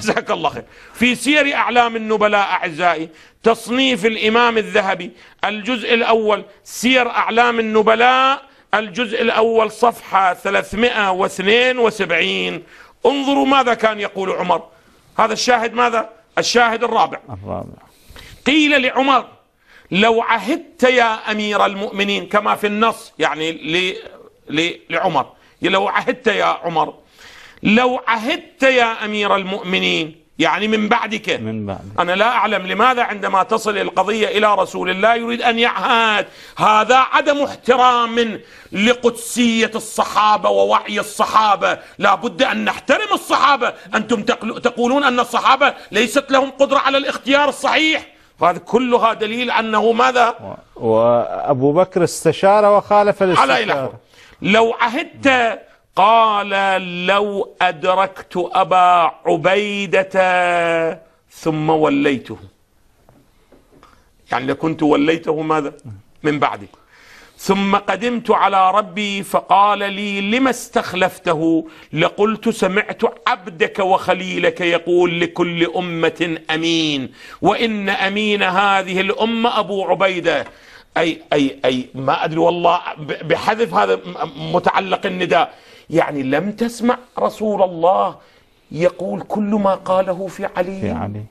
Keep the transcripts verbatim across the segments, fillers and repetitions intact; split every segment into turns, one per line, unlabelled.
جزاك الله خير. في سير أعلام النبلاء أعزائي، تصنيف الإمام الذهبي، الجزء الأول، سير أعلام النبلاء، الجزء الأول، صفحة ثلاثمائة واثنين وسبعين. انظروا ماذا كان يقول عمر. هذا الشاهد ماذا؟ الشاهد الرابع.
الرابع.
قيل لعمر: لو عهدت يا أمير المؤمنين، كما في النص يعني ل... ل... لعمر، لو عهدت يا عمر، لو عهدت يا أمير المؤمنين، يعني من بعدك.
من بعد.
أنا لا أعلم لماذا عندما تصل القضية إلى رسول الله يريد أن يعهد. هذا عدم احترام لقدسية الصحابة ووعي الصحابة. لا بد أن نحترم الصحابة. أنتم تقولون أن الصحابة ليست لهم قدرة على الاختيار الصحيح، هذا كلها دليل أنه ماذا؟
وأبو بكر استشار وخالف الاستشارة.
على إلهه. لو عهدت، قال: لو أدركت أبا عبيدة ثم وليته، يعني لكنت وليته ماذا؟ من بعدي. ثم قدمت على ربي فقال لي: لما استخلفته؟ لقلت: سمعت عبدك وخليلك يقول لكل أمة أمين، وإن أمين هذه الأمة أبو عبيدة. أي أي أي ما أدري والله بحذف هذا متعلق النداء. يعني لم تسمع رسول الله يقول كل ما قاله في علي؟
في علي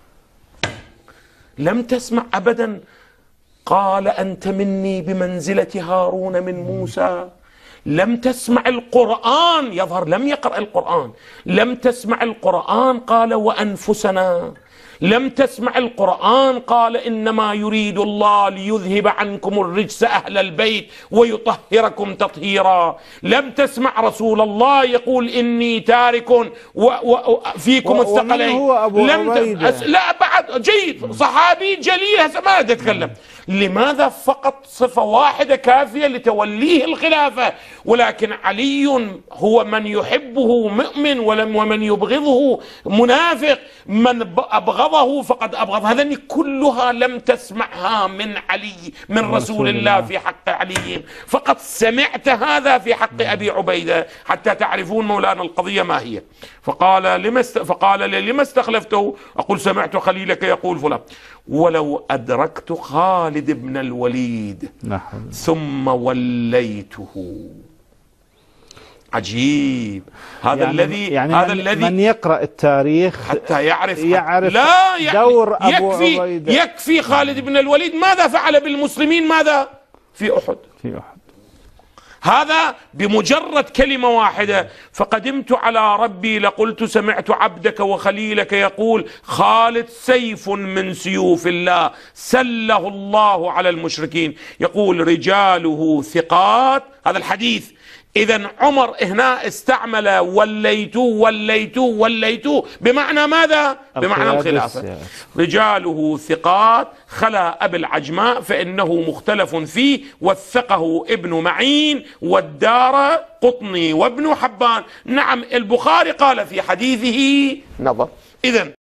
لم تسمع أبدا قال: أنت مني بمنزلة هارون من موسى. لم تسمع القرآن، يظهر لم يقرأ القرآن، لم تسمع القرآن قال: وأنفسنا. لم تسمع القرآن قال: إنما يريد الله ليذهب عنكم الرجس أهل البيت ويطهركم تطهيرا. لم تسمع رسول الله يقول: إني تارك فيكم الثقلين.
هو أبو
لم
عبيدة.
ت... لا بعد جيد، صحابي جليل، هسه ما أتكلم. لماذا فقط صفة واحدة كافية لتوليه الخلافة؟ ولكن علي هو من يحبه مؤمن ومن يبغضه منافق، من أبغضه فقد أبغض. هذه كلها لم تسمعها من علي، من رسول الله في حق علي، فقد سمعت هذا في حق أبي عبيدة حتى تعرفون مولانا القضية ما هي. فقال: لما است... فقال لما استخلفته؟ أقول: سمعت خليلك يقول فلان. ولو أدركت خالد بن الوليد ثم وليته. عجيب. هذا
يعني
الذي
يعني
هذا
من
الذي
من يقرأ التاريخ
حتى يعرف,
يعرف
لا يعني
دور أبو
يكفي
عبيدة.
يكفي خالد بن الوليد ماذا فعل بالمسلمين؟ ماذا في أحد؟
في أحد.
هذا بمجرد كلمة واحدة: فقدمت على ربي لقلت: سمعت عبدك وخليلك يقول خالد سيف من سيوف الله سله الله على المشركين. يقول: رجاله ثقات. هذا الحديث. إذن عمر هنا استعمل وليتو وليتو وليتو بمعنى ماذا؟ بمعنى الخلافة. رجاله ثقات خلا أبي العجماء فإنه مختلف فيه، وثقه ابن معين والدار قطني وابن حبان. نعم البخاري قال في حديثه نظر. إذن